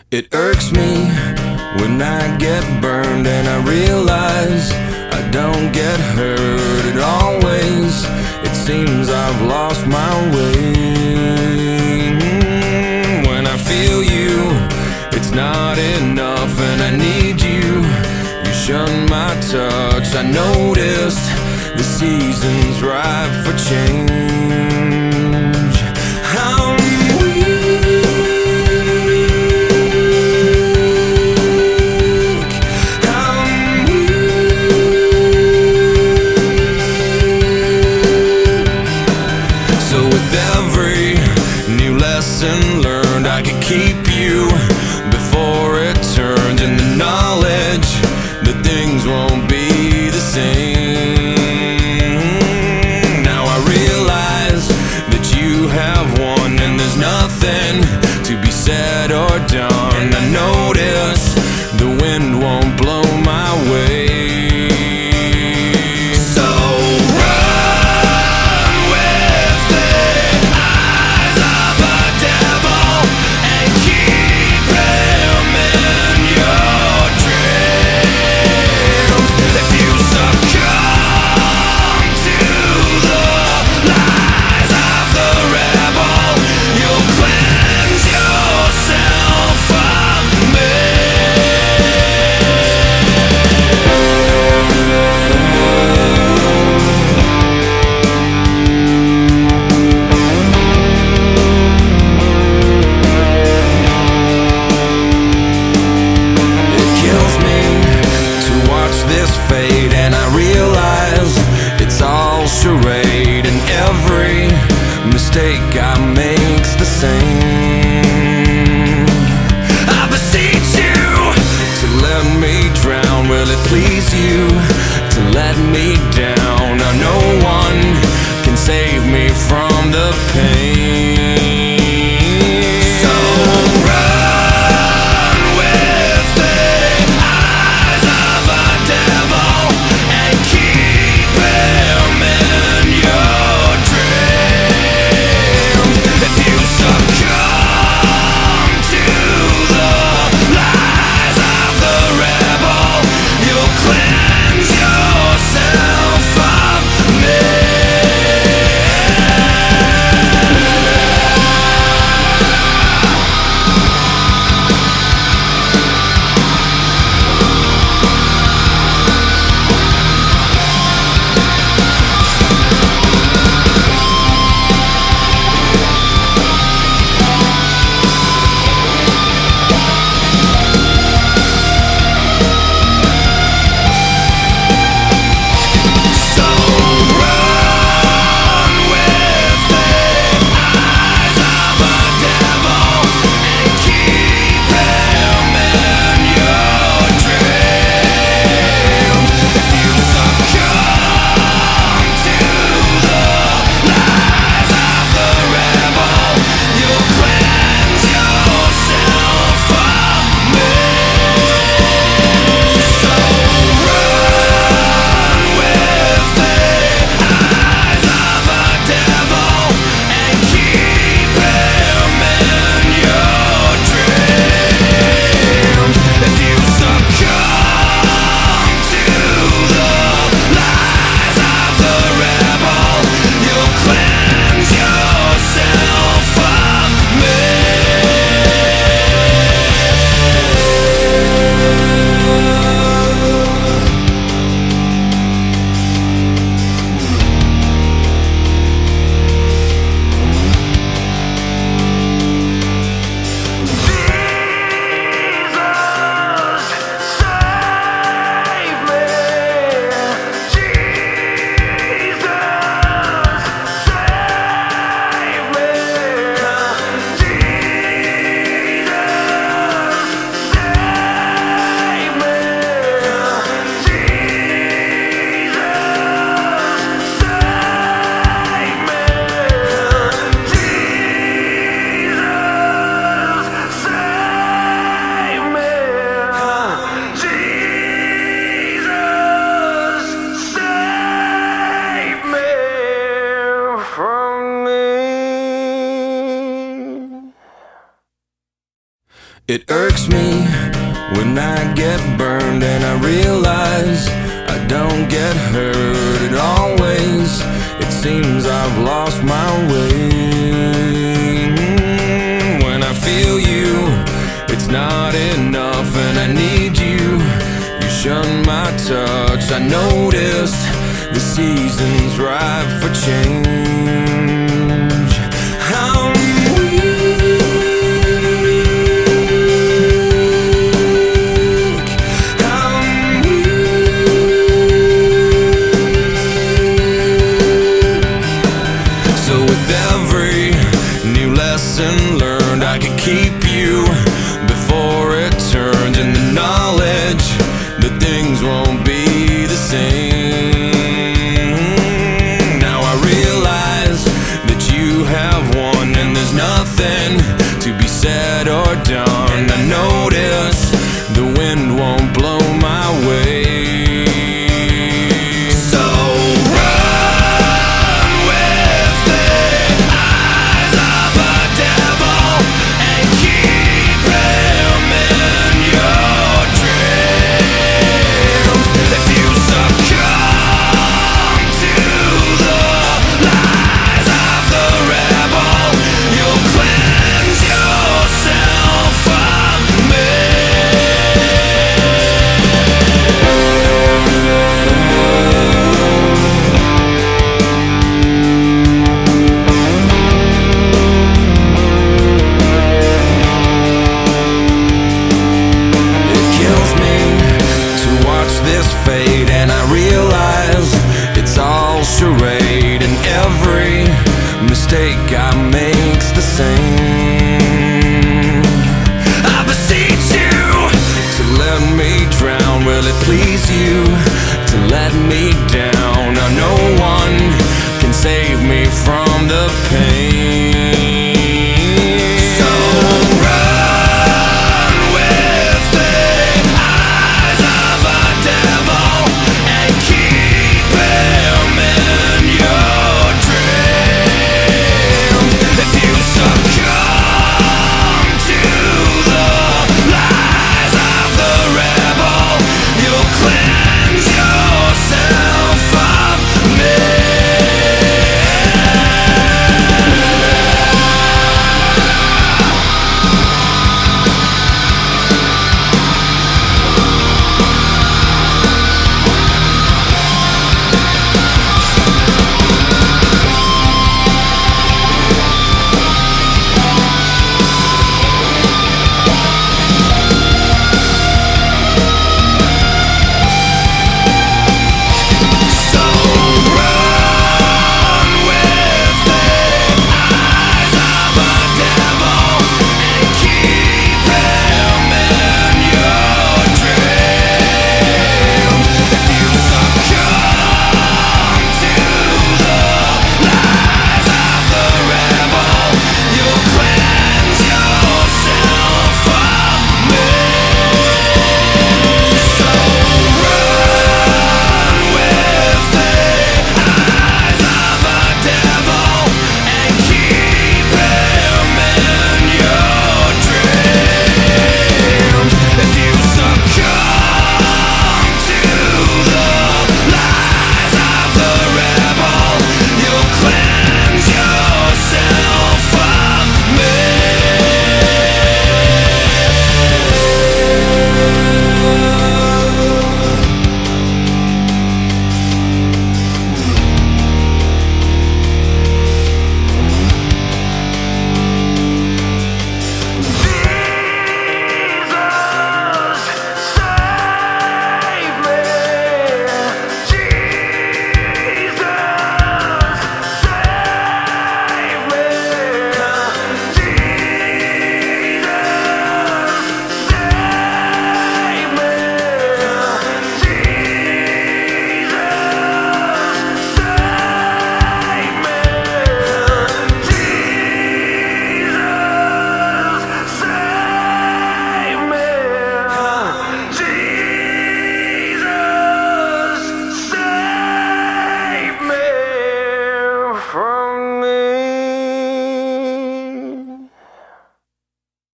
It irks me when I get burned and I realize I don't get hurt. It always, it seems I've lost my way. When I feel you, it's not enough and I need you. You shun my touch. I notice the season's ripe for change. I'm weak, I'm weak. So with every new lesson learned, I could keep you before it turns, in the knowledge that things won't be the same. Now I realize that you have won and there's nothing to be said or done. I notice the wind won't blow my way. So run with the eyes of a devil and keep him in your dreams. If you succumb to the lies of the rebel, you'll cleanse yourself from me. It kills me to watch this fade, and I realize it's all charade, and every mistake I make's the same. I beseech you to let me drown. Will it please you to let me down? Now no one can save me from the pain. So run with the eyes of a devil and keep him in your dreams. If you succumb to the lies of the rebel, you'll cleanse yourself It irks me when I get burned and I realize I don't get hurt. It always, it seems I've lost my way. When I feel you, it's not enough and I need you. You shun my touch. I notice the season's ripe for change. I'm weak, I'm weak. So with every new lesson learned, I could keep you before it turns, and the knowledge that things won't be the same. Now I realize that you have won, and there's nothing to be said or done. I notice the wind won't blow my way. So run with the eyes of a devil and keep him in your dreams. If you succumb to the lies of the rebel, you'll cleanse yourself from me. It kills me to watch this fade, and I realize it's all charade, and every mistake I